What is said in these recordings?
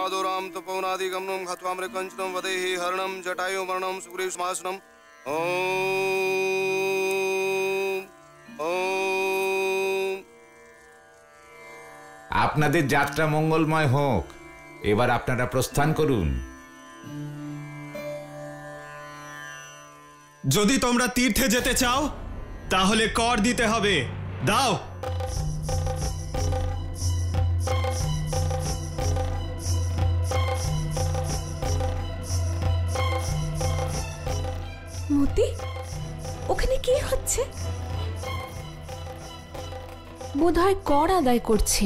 माधुराम तपोनादिगमनं घत्वामृकञ्चनं वदेहि हरणं जटायु मरणं सुग्रीवसमासनं। ओम ओम। আপনাদের যাত্রা মঙ্গলময় হোক। এবার আপনারা প্রস্থান করুন। যদি তোমরা তীর্থে যেতে চাও তাহলে কর দিতে হবে, দাও। মতি, ওখানে কি হচ্ছে? বোধহয় কর আদায় করছে।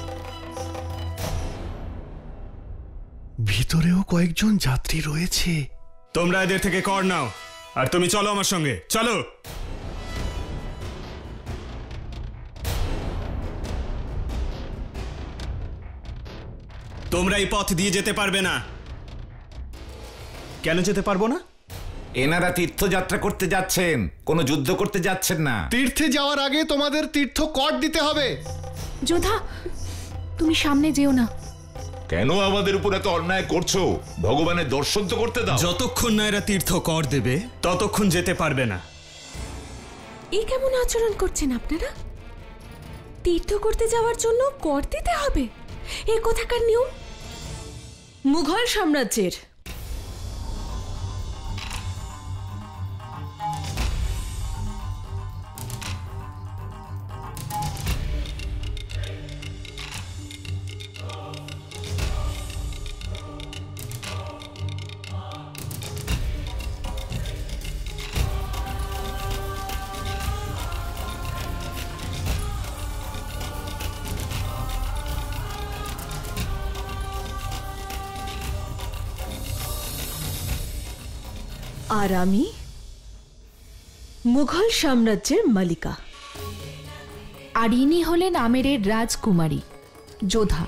ভিতরেও কয়েকজন যাত্রী রয়েছে। তোমরা এদের থেকে কর নাও, আর তুমি চলো আমার সঙ্গে, চলো। তোমরা এই পথ দিয়ে যেতে পারবে না। কেন যেতে পারবো না? এনারা তীর্থযাত্রা করতে যাচ্ছেন, কোনো যুদ্ধ করতে যাচ্ছেন না। তীর্থে যাওয়ার আগে তোমাদের তীর্থ কর দিতে হবে। যোধা, তুমি সামনে যেও না। কেন আমাদের উপর এত অন্যায় করছো? ভগবানের দর্শন তো করতে দাও। যতক্ষণ না এরা তীর্থ কর দেবে ততক্ষণ যেতে পারবে না। এই কেমন আচরণ করছেন আপনারা? তীর্থ করতে যাওয়ার জন্য কর দিতে হবে, এ কোথাকার নিয়ম? মুঘল সাম্রাজ্যের। আর আমি মুঘল সাম্রাজ্যের মালিকা। আর ইনি হলেন আমেরের রাজকুমারী যোধা।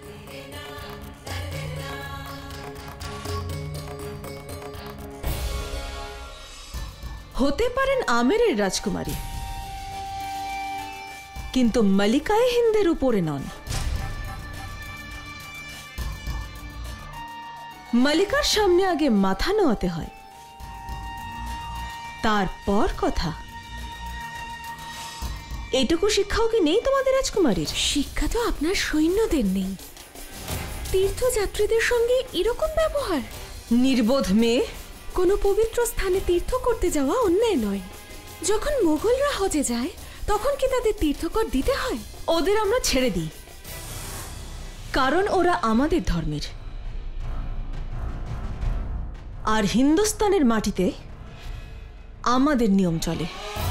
হতে পারেন আমেরের রাজকুমারী, কিন্তু মালিকায়ে হিন্দের উপরে নন। মালিকার সামনে আগে মাথা নোয়াতে হয়, তারপর কথা। এইটুকু শিক্ষাও কি নেই তোমাদের রাজকুমারীর? শিক্ষা তো আপনার সৈন্যদের নেই। তীর্থযাত্রীদের সঙ্গে এরকম ব্যবহার? নির্বোধ মেয়ে। কোনো পবিত্র স্থানে তীর্থ করতে যাওয়া অন্যায় নয়। যখন মোগলরা হজে যায় তখন কি তাদের তীর্থকর দিতে হয়? ওদের আমরা ছেড়ে দিই, কারণ ওরা আমাদের ধর্মের। আর হিন্দুস্তানের মাটিতে আমাদের নিয়ম চলে।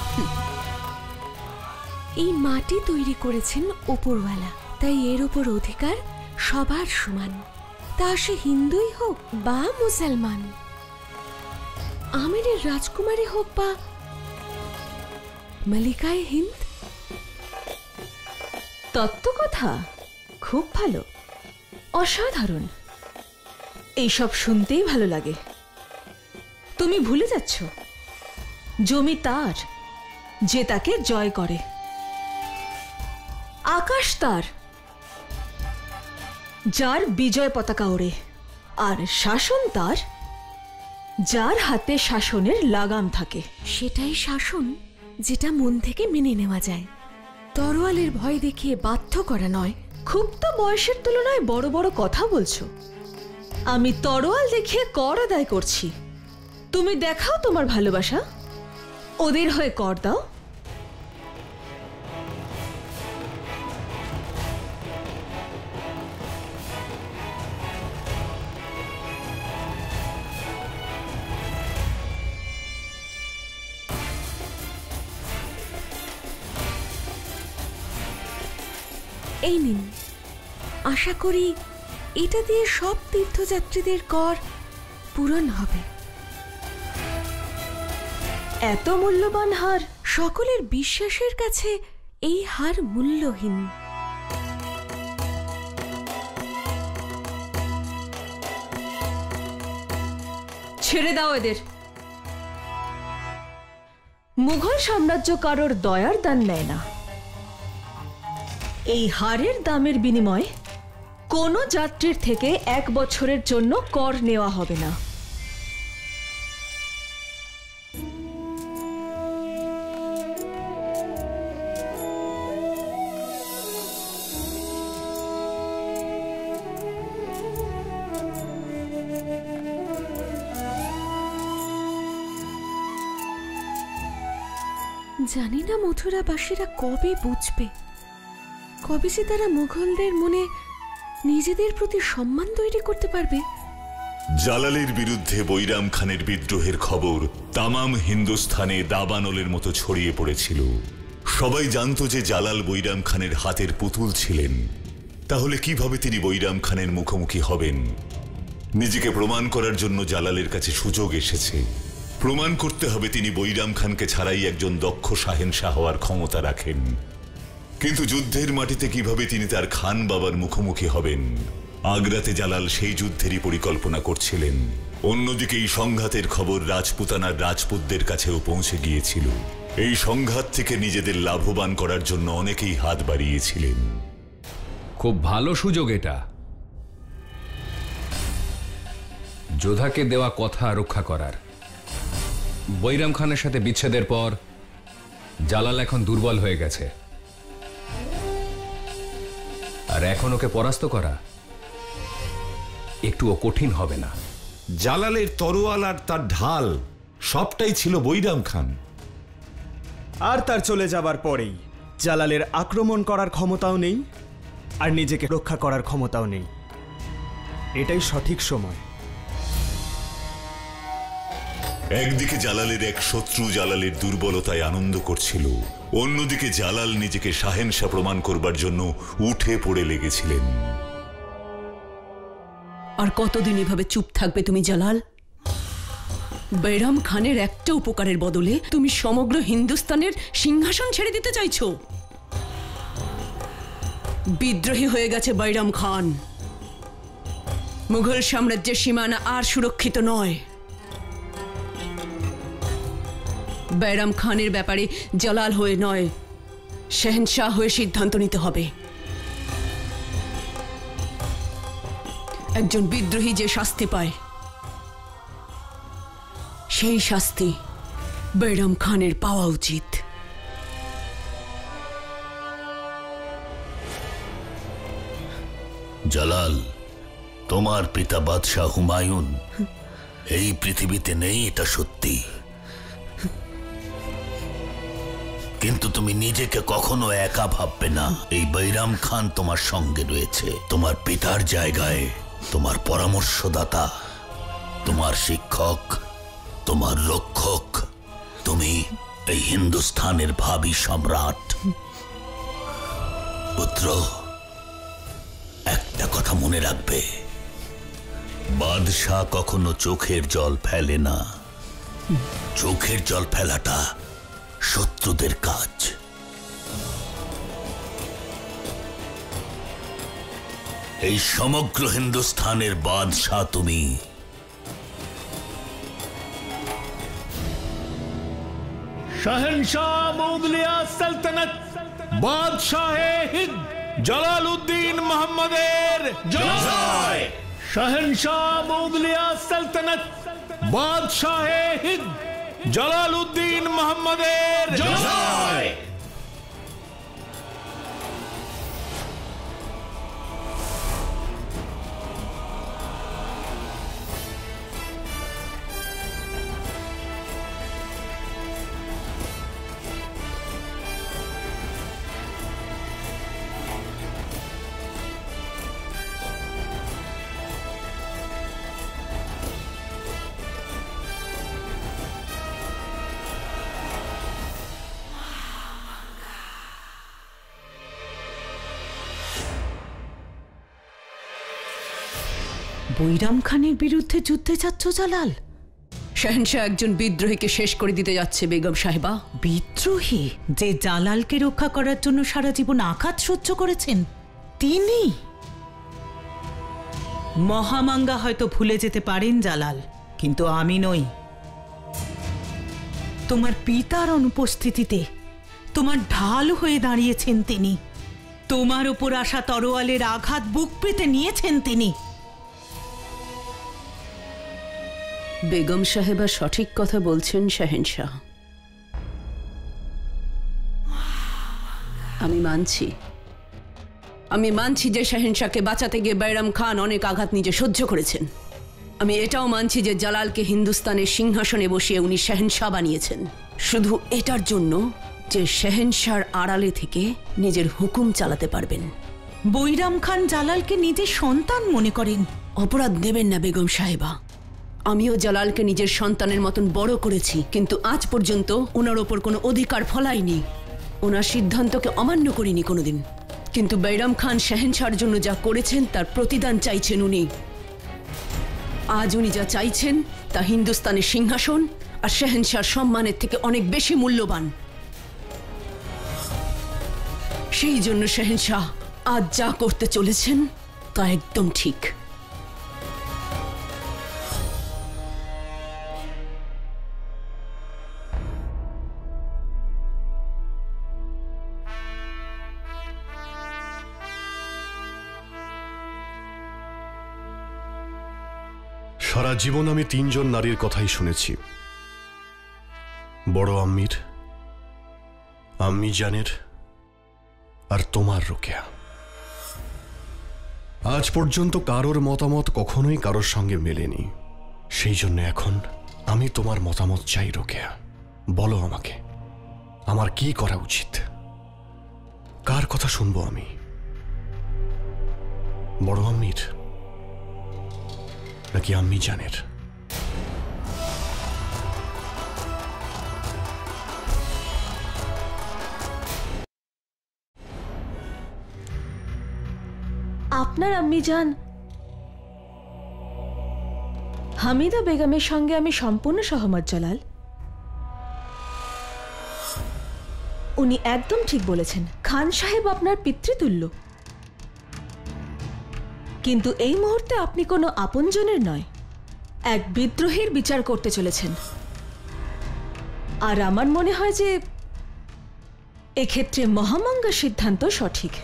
এই মাটি তৈরি করেছেন উপরওয়ালা, তাই এর উপর অধিকার সবার সমান, তা সে হিন্দুই হোক বা মুসলমান, আমেরের রাজকুমারী হোক বা মালিকায়ে হিন্দ। তত্ত্ব কথা খুব ভালো, অসাধারণ। এইসব শুনতেই ভালো লাগে। তুমি ভুলে যাচ্ছ, জমি তার যে তাকে জয় করে, আকাশ তার যার বিজয় পতাকা ওড়ে, আর শাসন তার যার হাতে শাসনের লাগাম থাকে। সেটাই শাসন যেটা মন থেকে মেনে নেওয়া যায়, তরোয়ালের ভয় দেখিয়ে বাধ্য করা নয়। খুব তো বয়সের তুলনায় বড় বড় কথা বলছো। আমি তরোয়াল দেখিয়ে কর আদায় করছি, তুমি দেখাও তোমার ভালোবাসা, ওদের হয়ে কর দাও। এই নিন, আশা করি এটা দিয়ে সব তীর্থযাত্রীদের কর পূরণ হবে। এত মূল্যবান হার? সকলের বিশ্বাসের কাছে এই হার মূল্যহীন। ছেড়ে দাও এদের। মুঘল সাম্রাজ্য কারোর দয়ার দান নেয় না। এই হারের দামের বিনিময়ে কোনো যাত্রীর থেকে 1 বছরের জন্য কর নেওয়া হবে না। জানি না মথুরাবাসীরা কবে বুঝবে, কবে যে তারা মুঘলদের মনে নিজেদের প্রতি সম্মান তৈরি করতে পারবে। জালালের বিরুদ্ধে বৈরাম খানের বিদ্রোহের খবর তামাম হিন্দুস্থানে দাবানলের মতো ছড়িয়ে পড়েছিল। সবাই জানত যে জালাল বৈরাম খানের হাতের পুতুল ছিলেন। তাহলে কিভাবে তিনি বৈরাম খানের মুখোমুখি হবেন? নিজেকে প্রমাণ করার জন্য জালালের কাছে সুযোগ এসেছে। প্রমাণ করতে হবে তিনি বৈরাম খানকে ছাড়াই একজন দক্ষ শাহেনশাহ হওয়ার ক্ষমতা রাখেন। কিন্তু যুদ্ধের মাটিতে কিভাবে তিনি তার খান বাবার মুখোমুখি হবেন? আগ্রাতে জালাল সেই যুদ্ধেরই পরিকল্পনা করছিলেন। অন্যদিকে এই সংঘাতের খবর রাজপুতানার রাজপুতদের কাছেও পৌঁছে গিয়েছিল। এই সংঘাত থেকে নিজেদের লাভবান করার জন্য অনেকেই হাত বাড়িয়েছিলেন। খুব ভালো সুযোগ এটা, যোধাকে দেওয়া কথা রক্ষা করার। বৈরাম খানের সাথে বিচ্ছেদের পর জালাল এখন দুর্বল হয়ে গেছে, আর এখন ওকে পরাস্ত করা একটুও কঠিন হবে না। জালালের তরোয়াল আর তার ঢাল সবটাই ছিল বৈরাম খান। আর তার চলে যাবার পরেই জালালের আক্রমণ করার ক্ষমতাও নেই, আর নিজেকে রক্ষা করার ক্ষমতাও নেই। এটাই সঠিক সময়। একদিকে জালালের এক শত্রু জালালের দুর্বলতায় আনন্দ করছিল, অন্যদিকে জালাল নিজেকে শাহেনশাহ প্রমাণ করবার জন্য উঠে পড়ে লেগেছিলেন। আর কতদিন এভাবে চুপ থাকবে তুমি জালাল? বৈরাম খানের একটা উপকারের বদলে তুমি সমগ্র হিন্দুস্তানের সিংহাসন ছেড়ে দিতে চাইছো। বিদ্রোহী হয়ে গেছে বৈরাম খান। মুঘল সাম্রাজ্যের সীমানা আর সুরক্ষিত নয়। বৈরাম খানের ব্যাপারে জালাল হয়ে নয়, শাহেনশাহ হয়ে সিদ্ধান্ত নিতে হবে। একজন বিদ্রোহী যে শাস্তি পায়, সেই শাস্তি বৈরাম খানের পাওয়া উচিত। জালাল, তোমার পিতা বাদশাহ হুমায়ুন এই পৃথিবীতে নেই, এটা সত্যি। কিন্তু তুমি নিজেকে কখনো একা ভাববে না। এই বৈরাম খান তোমার সঙ্গে রয়েছে, তোমার পিতার জায়গায়, তোমার পরামর্শদাতা, তোমার শিক্ষক, তোমার রক্ষক। তুমি এই হিন্দুস্থানের ভাবী সম্রাট। পুত্র, একটা কথা মনে রাখবে, বাদশাহ কখনো চোখের জল ফেলে না। চোখের জল ফেলাটা শত্রুদের কাজ। এই সমগ্র হিন্দুস্থানের বাদশাহ তুমি। শাহেনশাহ মুগলিয়া সালতানাত বাদশাহে হিন্দ জালালউদ্দিন মোহাম্মদের জয়। শাহেনশাহ মুগলিয়া সালতানাত বাদশাহে হিন্দ জালালউদ্দিন মোহাম্মদের জয়। বৈরাম খানের বিরুদ্ধে যুদ্ধে যাচ্ছ জালাল? শাহেনশাহ একজন বিদ্রোহীকে শেষ করে দিতে যাচ্ছে বেগম সাহেবা। বিদ্রোহী যে জালালকে রক্ষা করার জন্য সারা জীবন আঘাত সহ্য করেছেন তিনি? মহামাঙ্গা হয়তো ভুলে যেতে পারেন জালাল, কিন্তু আমি নই। তোমার পিতার অনুপস্থিতিতে তোমার ঢাল হয়ে দাঁড়িয়েছেন তিনি। তোমার উপর আসা তরোয়ালের আঘাত বুক পেতে নিয়েছেন তিনি। বেগম সাহেবা সঠিক কথা বলছেন শাহেনশাহ। আমি মানছি যে শাহেনশাহকে বাঁচাতে গিয়ে বাইরাম খান অনেক আঘাত নিজে সহ্য করেছেন। আমি এটাও মানছি যে জালালকে হিন্দুস্তানের সিংহাসনে বসিয়ে উনি শাহেনশাহ বানিয়েছেন, শুধু এটার জন্য যে শাহেনশাহর আড়ালে থেকে নিজের হুকুম চালাতে পারবেন। বৈরাম খান জালালকে নিজের সন্তান মনে করেন। অপরাধ নেবেন না বেগম সাহেবা, আমিও জালালকে নিজের সন্তানের মতন বড় করেছি, কিন্তু আজ পর্যন্ত ওনার ওপর কোনো অধিকার ফলাইনি, ওনার সিদ্ধান্তকে অমান্য করিনি কোনোদিন। কিন্তু বাইরাম খান শাহেনশাহর জন্য যা করেছেন তার প্রতিদান চাইছেন উনি। আজ উনি যা চাইছেন তা হিন্দুস্তানের সিংহাসন আর শাহেনশাহর সম্মানের থেকে অনেক বেশি মূল্যবান। সেই জন্য শাহেনশাহ আজ যা করতে চলেছেন তা একদম ঠিক। সারা জীবন আমি তিনজন নারীর কথাই শুনেছি, বড় আম্মির, আম্মি জানের আর তোমার রোকেয়া। আজ পর্যন্ত কারোর মতামত কখনোই কারোর সঙ্গে মেলেনি। সেই জন্য এখন আমি তোমার মতামত চাই রোকেয়া। বলো আমাকে, আমার কি করা উচিত? কার কথা শুনবো আমি? বড় আম্মির নাকি আম্মি জানের? আপনার আম্মি জান হামিদা বেগমের সঙ্গে আমি সম্পূর্ণ সহমত জালাল। উনি একদম ঠিক বলেছেন, খান সাহেব আপনার পিতৃতুল্য। কিন্তু এই মুহূর্তে আপনি কোনো আপনজনের নয়, এক বিদ্রোহীর বিচার করতে চলেছেন। আর আমার মনে হয় যে এক্ষেত্রে মহামঙ্গার সিদ্ধান্ত সঠিক।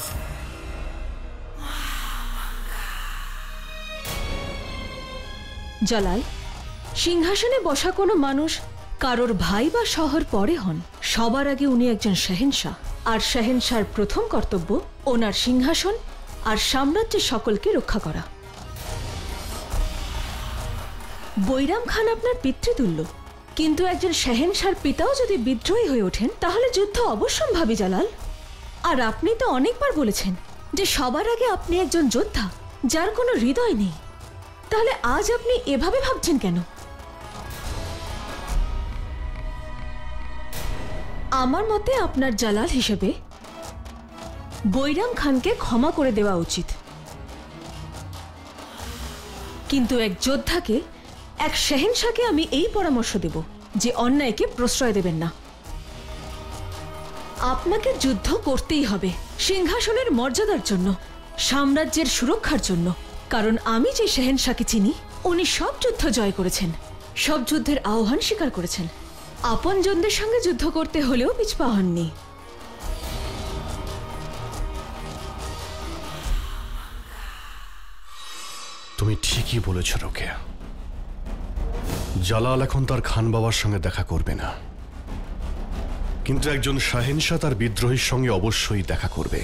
জালাল, সিংহাসনে বসা কোনো মানুষ কারোর ভাই বা শহর পরে হন, সবার আগে উনি একজন শাহেনশাহ। আর শাহেনশাহর প্রথম কর্তব্য ওনার সিংহাসন আর সাম্রাজ্যের সকলকে রক্ষা করা। বৈরাম খান আপনার পিতৃতুল্য, কিন্তু একজন শাহেনশাহর পিতাও যদি বিদ্রোহী হয়ে ওঠেন তাহলে যুদ্ধ অবশ্যম্ভাবী জালাল। আর আপনি তো অনেকবার বলেছেন যে সবার আগে আপনি একজন যোদ্ধা যার কোনো হৃদয় নেই। তাহলে আজ আপনি এভাবে ভাবছেন কেন? আমার মতে আপনার জালাল হিসেবে বৈরাম খানকে ক্ষমা করে দেওয়া উচিত। কিন্তু এক যোদ্ধাকে, এক শাহেনশাহকে আমি এই পরামর্শ দেব যে অন্যায়কে প্রশ্রয় দেবেন না। আপনাকে যুদ্ধ করতেই হবে, সিংহাসনের মর্যাদার জন্য, সাম্রাজ্যের সুরক্ষার জন্য। কারণ আমি যে শাহেনশাহকে চিনি, উনি সব যুদ্ধ জয় করেছেন, সব যুদ্ধের আহ্বান স্বীকার করেছেন। আপনজনদের সঙ্গে যুদ্ধ করতে হলেও পিছপা হননি। তুমি ঠিকই বলেছ রোকেয়া। জালাল এখন তার খান বাবার সঙ্গে দেখা করবে না, কিন্তু একজন শাহেনশাহ তার বিদ্রোহীর সঙ্গে অবশ্যই দেখা করবে।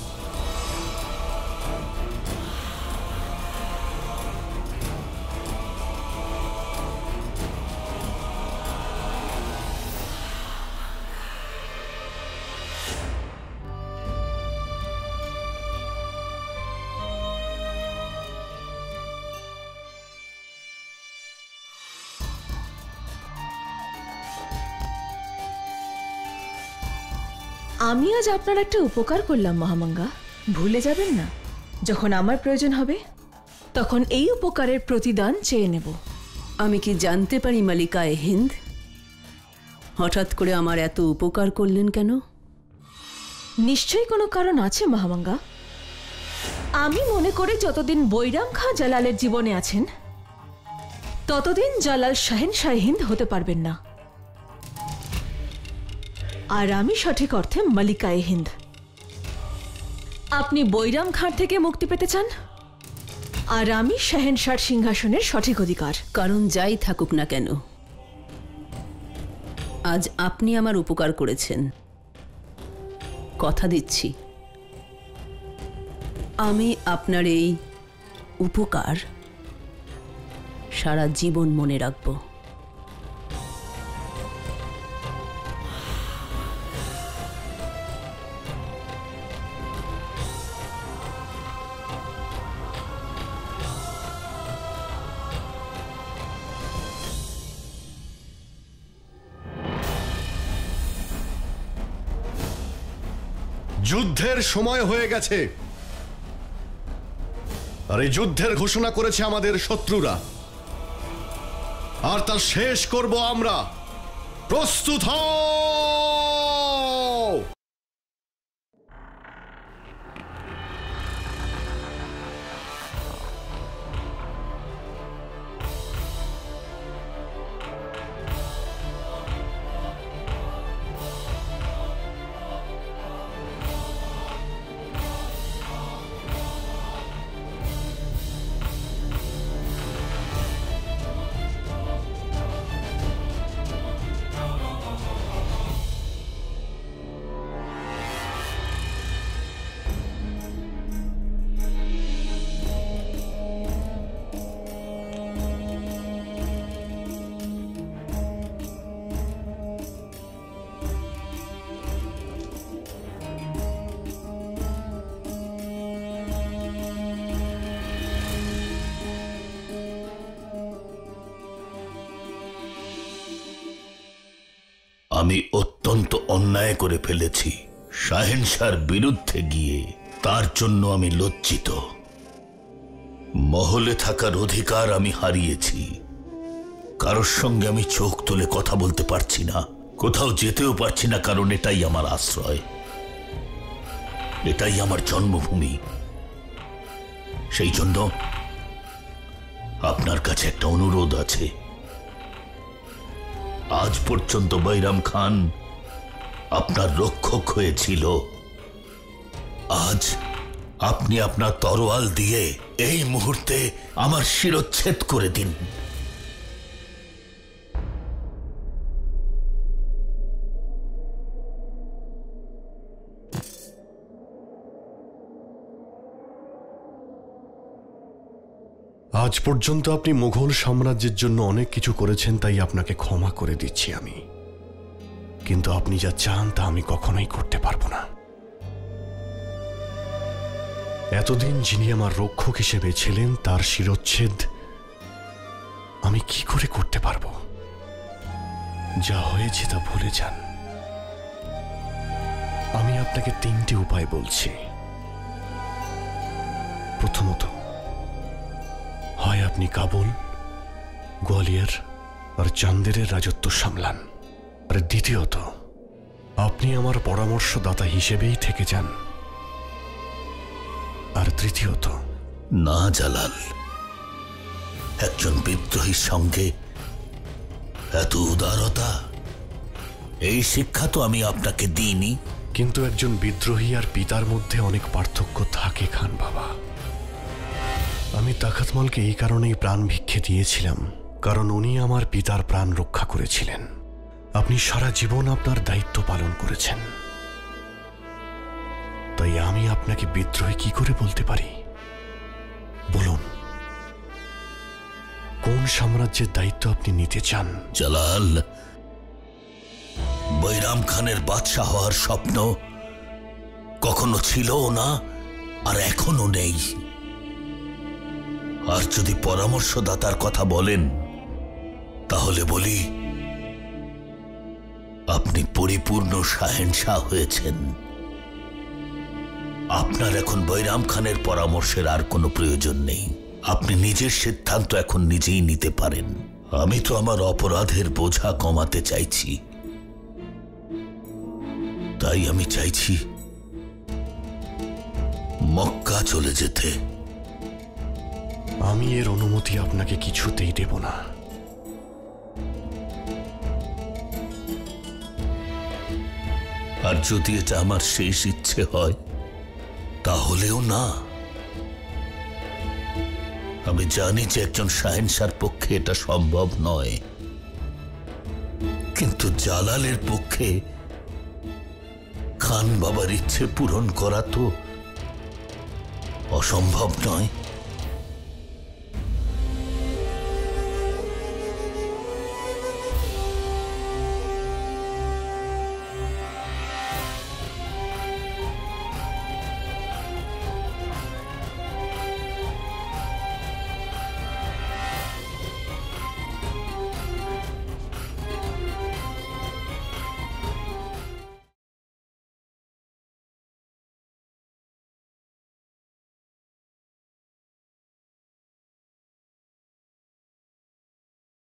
আমি আজ আপনার একটা উপকার করলাম মহামঙ্গা, ভুলে যাবেন না। যখন আমার প্রয়োজন হবে তখন এই উপকারের প্রতিদান চেয়ে নেব। আমি কি জানতে পারি মালিকায়ে হিন্দ, হঠাৎ করে আমার এত উপকার করলেন কেন? নিশ্চয়ই কোনো কারণ আছে মহামঙ্গা। আমি মনে করি যতদিন বৈরাম খাঁ জালালের জীবনে আছেন ততদিন জালাল শাহেনশাহ হিন্দ হতে পারবেন না। আর আমি সঠিক অর্থে মালিকায়ে হিন্দ। আপনি বৈরাম খাঁর থেকে মুক্তি পেতে চান, আর আমি শাহেনশার সিংহাসনের সঠিক অধিকার। কারণ যাই থাকুক না কেন, আজ আপনি আমার উপকার করেছেন। কথা দিচ্ছি, আমি আপনার এই উপকার সারা জীবন মনে রাখব। যুদ্ধের সময় হয়ে গেছে, আর এই যুদ্ধের ঘোষণা করেছে আমাদের শত্রুরা, আর তা শেষ করব আমরা। প্রস্তুত হও! আমি অত্যন্ত অন্যায় করে ফেলেছি শাহেনশার বিরুদ্ধে গিয়ে। তার জন্য আমি লজ্জিত। মহলে থাকার অধিকার আমি হারিয়েছি। কারোর সঙ্গে আমি চোখ তুলে কথা বলতে পারছি না, কোথাও যেতেও পারছি না, কারণ এটাই আমার আশ্রয়, এটাই আমার জন্মভূমি। সেই জন্য আপনার কাছে একটা অনুরোধ আছে। আজ পর্যন্ত বৈরাম খান আপনার রক্ষক হয়েছিল, আজ আপনি আপনার তরোয়াল দিয়ে এই মুহূর্তে আমার শিরচ্ছেদ করে দিন। আজ পর্যন্ত আপনি মুঘল সাম্রাজ্যের জন্য অনেক কিছু করেছেন, তাই আপনাকে ক্ষমা করে দিচ্ছি আমি। কিন্তু আপনি যা চান তা আমি কখনোই করতে পারবো না। এতদিন যিনি আমার রক্ষক হিসেবে ছিলেন, তার শিরচ্ছেদ আমি কি করে করতে পারবো? যা হয়েছে তা ভুলে যান। আমি আপনাকে 3টি উপায় বলছি। প্রথমত, হয় আপনি কাবুল, গোয়ালিয়র আর চান্দেরের রাজত্ব সামলান, আর দ্বিতীয়ত আপনি আমার পরামর্শদাতা হিসেবেই থেকে যান, আর তৃতীয়ত। না জালাল, একজন বিদ্রোহীর সঙ্গে এত উদারতা, এই শিক্ষা তো আমি আপনাকে দিইনি। কিন্তু একজন বিদ্রোহী আর পিতার মধ্যে অনেক পার্থক্য থাকে খান বাবা। আমি তাখাতমলকে এই কারণেই প্রাণ ভিক্ষে দিয়েছিলাম, কারণ উনি আমার পিতার প্রাণ রক্ষা করেছিলেন। আপনি সারা জীবন আপনার দায়িত্ব পালন করেছেন, তাই আমি আপনাকে বিদ্রোহী কি করে বলতে পারি? বলুন, কোন সাম্রাজ্যের দায়িত্ব আপনি নিতে চান? জালাল, বৈরাম খানের বাদশাহ হওয়ার স্বপ্ন কখনো ছিলও না, আর এখনো নেই। আর যদি পরামর্শদাতার কথা বলেন, তাহলে বলি আপনি পরিপূর্ণ শাহেনশাহ হয়েছেন। আপনার এখন বৈরাম খানের পরামর্শের আর কোনো প্রয়োজন নেই। আপনি নিজের সিদ্ধান্ত এখন নিজেই নিতে পারেন। আমি তো আমার অপরাধের বোঝা কমাতে চাইছি, তাই আমি চাইছি মক্কা চলে যেতে। আমি এর অনুমতি আপনাকে কিছুতেই দেব না। আর যদি এটা আমার শেষ ইচ্ছে হয়, তাহলেও না। আমি জানি যে একজন শাহেনশার পক্ষে এটা সম্ভব নয়, কিন্তু জালালের পক্ষে খান বাবার ইচ্ছে পূরণ করা তো অসম্ভব নয়।